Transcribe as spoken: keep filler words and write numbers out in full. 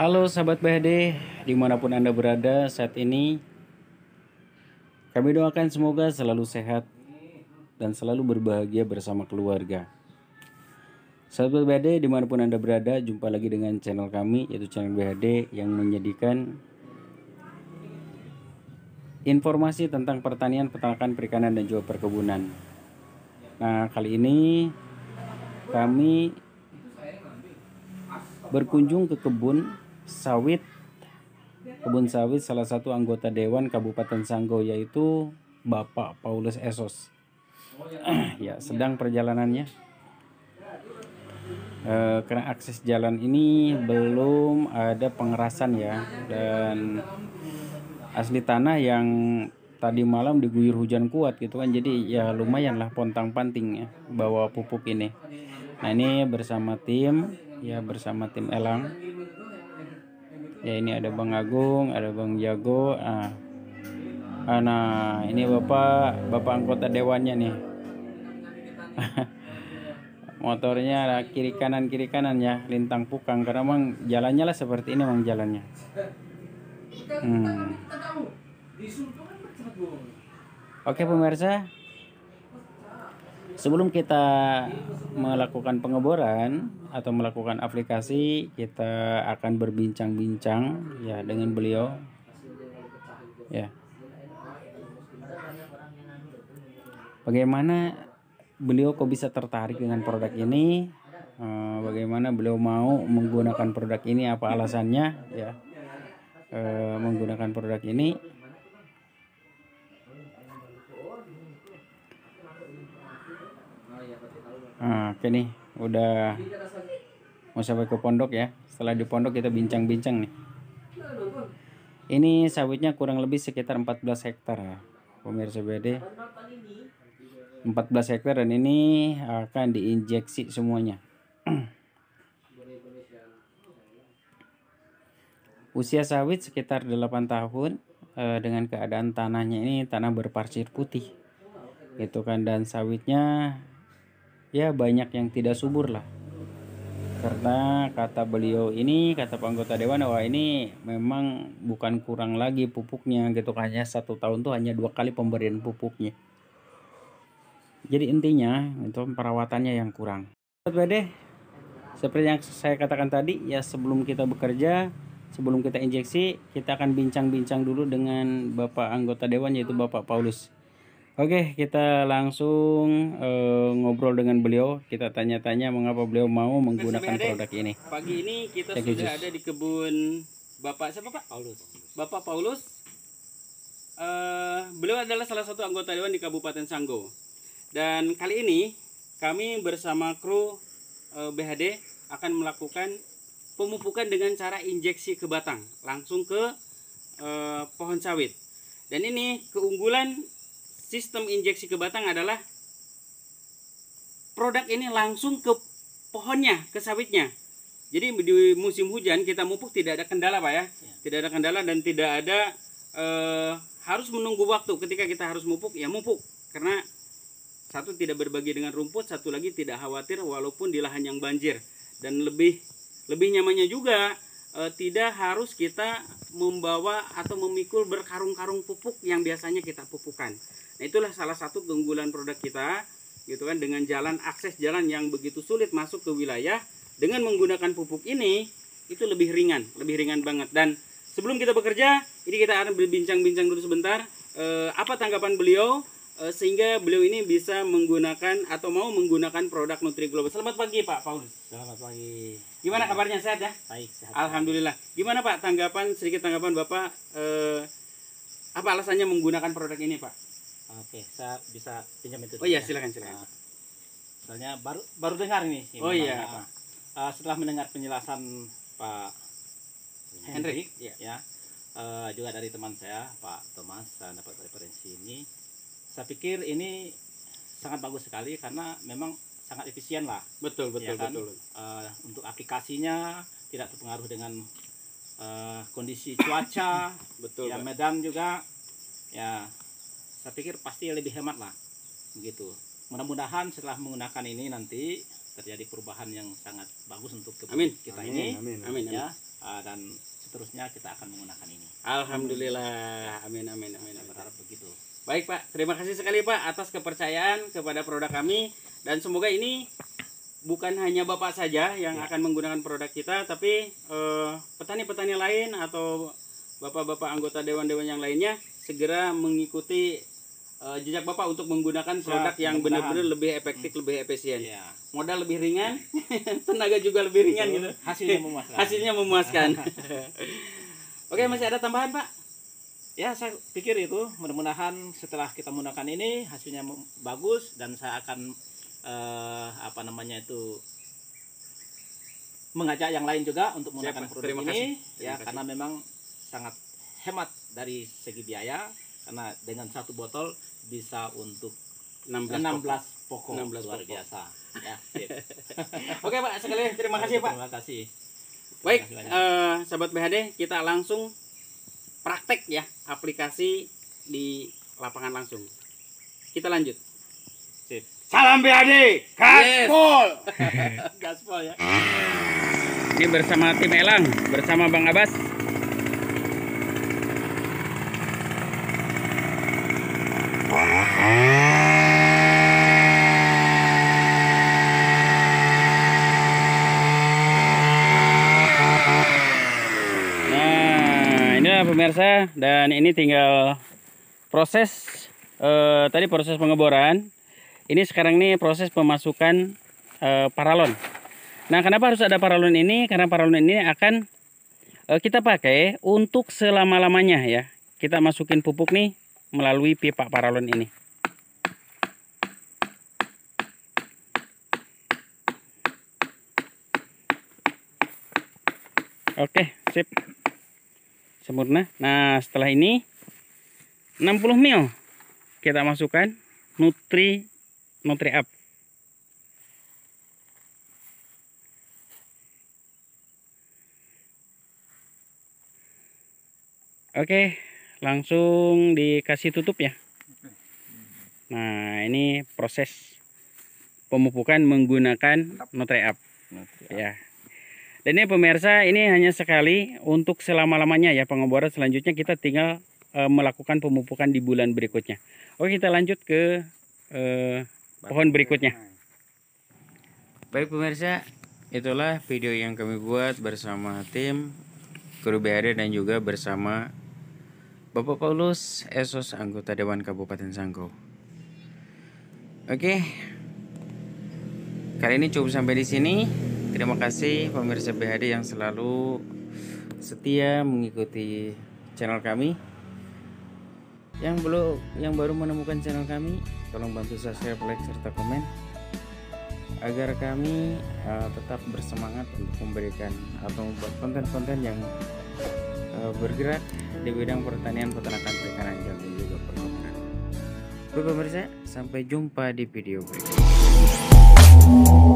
Halo sahabat B H D, dimanapun Anda berada saat ini, kami doakan semoga selalu sehat dan selalu berbahagia bersama keluarga. Sahabat B H D, dimanapun Anda berada, jumpa lagi dengan channel kami, yaitu channel B H D yang menjadikan informasi tentang pertanian, peternakan, perikanan, dan juga perkebunan. Nah, kali ini kami berkunjung ke kebun sawit kebun sawit salah satu anggota Dewan Kabupaten Sanggau, yaitu Bapak Paulus Esos. Ya, sedang perjalanannya e, karena akses jalan ini belum ada pengerasan ya, dan asli tanah yang tadi malam diguyur hujan kuat gitu kan, jadi ya lumayan lah pontang-panting ya bawa pupuk ini. Nah, ini bersama tim ya bersama tim Elang. Ya, ini ada Bang Agung, ada Bang Jago. Ah, ah nah ini bapak bapak anggota dewannya nih. Motornya kiri kanan kiri kanan ya, lintang pukang, karena emang jalannya lah seperti ini emang jalannya. Hmm. Oke pemirsa, sebelum kita melakukan pengeboran atau melakukan aplikasi, kita akan berbincang-bincang ya dengan beliau. Ya. Bagaimana beliau kok bisa tertarik dengan produk ini? Uh, bagaimana beliau mau menggunakan produk ini? Apa alasannya ya uh, menggunakan produk ini? Nah, oke nih, udah mau sampai ke pondok ya. Setelah di pondok kita bincang-bincang nih. Ini sawitnya kurang lebih sekitar empat belas hektar ya, pemirsa B D. empat belas hektar, dan ini akan diinjeksi semuanya. Usia sawit sekitar delapan tahun, eh, dengan keadaan tanahnya ini tanah berpasir putih gitu kan, dan sawitnya ya banyak yang tidak subur lah, karena kata beliau ini, kata anggota dewan, wah ini memang bukan kurang lagi pupuknya gitu kan, hanya satu tahun tuh hanya dua kali pemberian pupuknya. Jadi intinya itu perawatannya yang kurang. B D, seperti yang saya katakan tadi ya, sebelum kita bekerja, sebelum kita injeksi, kita akan bincang-bincang dulu dengan Bapak anggota dewan, yaitu Bapak Paulus. Oke, kita langsung uh, ngobrol dengan beliau. Kita tanya-tanya mengapa beliau mau menggunakan produk ini. Pagi ini kita Cek sudah ada di kebun Bapak siapa Pak? Paulus. Bapak Paulus. Uh, beliau adalah salah satu anggota dewan di Kabupaten Sanggau. Dan kali ini kami bersama kru uh, B H D akan melakukan pemupukan dengan cara injeksi ke batang, langsung ke uh, pohon sawit. Dan ini keunggulan sistem injeksi ke batang adalah produk ini langsung ke pohonnya, ke sawitnya. Jadi di musim hujan kita mupuk tidak ada kendala Pak ya, ya. Tidak ada kendala dan tidak ada eh, harus menunggu waktu ketika kita harus mupuk, ya mupuk. Karena satu tidak berbagi dengan rumput, satu lagi tidak khawatir walaupun di lahan yang banjir. Dan lebih lebih nyamannya juga eh, tidak harus kita membawa atau memikul berkarung-karung pupuk yang biasanya kita pupukan. Nah, itulah salah satu keunggulan produk kita gitu kan, dengan jalan akses jalan yang begitu sulit masuk ke wilayah, dengan menggunakan pupuk ini itu lebih ringan, lebih ringan banget. Dan sebelum kita bekerja, ini kita akan berbincang-bincang dulu sebentar eh, apa tanggapan beliau eh, sehingga beliau ini bisa menggunakan atau mau menggunakan produk Nutri Global. Selamat pagi Pak Paulus. Selamat pagi. Gimana kabarnya, sehat ya? Baik, sehat. Alhamdulillah. Gimana Pak tanggapan sedikit tanggapan Bapak eh, apa alasannya menggunakan produk ini Pak? Oke, saya bisa pinjam itu. Oh iya, silakan silakan. Nah, soalnya baru baru dengar ini. Oh iya. Pak. Uh, setelah mendengar penjelasan Pak Hendrik, ya, ya uh, juga dari teman saya Pak Thomas, saya dapat referensi ini. Saya pikir ini sangat bagus sekali karena memang sangat efisien lah. Betul betul ya kan? betul. Uh, untuk aplikasinya tidak terpengaruh dengan uh, kondisi cuaca. Betul. Ya, Medan juga. Ya. Saya pikir pasti lebih hemat lah, begitu. Mudah-mudahan setelah menggunakan ini nanti terjadi perubahan yang sangat bagus untuk kebun kita amin. ini. Amin. Amin. Ya, uh, dan seterusnya kita akan menggunakan ini. Alhamdulillah, amin amin amin. Saya berharap begitu. Baik Pak, terima kasih sekali Pak atas kepercayaan kepada produk kami, dan semoga ini bukan hanya Bapak saja yang Ya. akan menggunakan produk kita, tapi eh, petani-petani lain atau Bapak-bapak anggota dewan-dewan yang lainnya segera mengikuti eh, jejak Bapak untuk menggunakan produk yang mudah-mudahan. benar-benar lebih efektif, lebih efisien. Ya. Modal lebih ringan, tenaga juga lebih ringan gitu. Hasilnya memuaskan. Hasilnya memuaskan. Oke, masih ada tambahan Pak? Ya, saya pikir itu mudah-mudahan setelah kita menggunakan ini hasilnya mem- bagus, dan saya akan eh, apa namanya itu mengajak yang lain juga untuk menggunakan Siap, Pak. produk Terima ini kasih. ya, Terima kasih. karena memang sangat hemat dari segi biaya, karena dengan satu botol bisa untuk enam belas enam pokok. belas pokok, enam belas luar pokok. biasa ya. Sip. Oke Pak, sekali lagi terima kasih Pak. Terima kasih. Baik, Terima kasih banyak. eh, sahabat B H D, kita langsung praktek ya aplikasi di lapangan langsung. Kita lanjut. Sip. Salam B H D, gaspol. Gaspol ya. Ini bersama tim Elang, bersama Bang Abbas. Nah, inilah pemirsa, dan ini tinggal proses eh, tadi proses pengeboran. Ini sekarang nih proses pemasukan eh, paralon. Nah, kenapa harus ada paralon ini? Karena paralon ini akan eh, kita pakai untuk selama-lamanya ya. Kita masukin pupuk nih melalui pipa paralon ini. Oke, sip. Sempurna. Nah, setelah ini enam puluh mil kita masukkan Nutri Nutri Up. Oke, langsung dikasih tutup ya. Nah, ini proses pemupukan menggunakan Nutri Up. Ya. Dan ini pemirsa, ini hanya sekali untuk selama-lamanya ya pengeboran. Selanjutnya kita tinggal e, melakukan pemupukan di bulan berikutnya. Oke, kita lanjut ke e, pohon berikutnya. Baik pemirsa, itulah video yang kami buat bersama tim Kru B H D dan juga bersama Bapak Paulus, Esos, anggota Dewan Kabupaten Sanggau. Oke, kali ini cukup sampai di sini. Terima kasih pemirsa B H D yang selalu setia mengikuti channel kami. Yang belum, yang baru menemukan channel kami, tolong bantu subscribe, like, serta komen agar kami uh, tetap bersemangat untuk memberikan atau membuat konten-konten yang uh, bergerak di bidang pertanian, peternakan, perikanan, dan juga perkebunan. Baik pemirsa, sampai jumpa di video berikutnya.